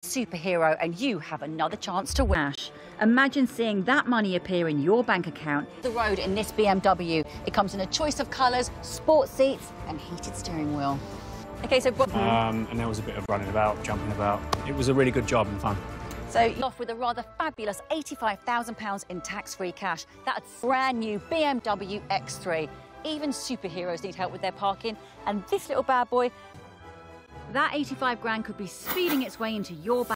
superhero and you have another chance to win. Imagine seeing that money appear in your bank account. The road in this BMW. It comes in a choice of colours, sports seats and heated steering wheel. OK, so... and there was a bit of running about, jumping about. It was a really good job and fun. So you're off with a rather fabulous £85,000 in tax-free cash. That's brand new BMW X3. Even superheroes need help with their parking. And this little bad boy, that 85 grand could be speeding its way into your bank.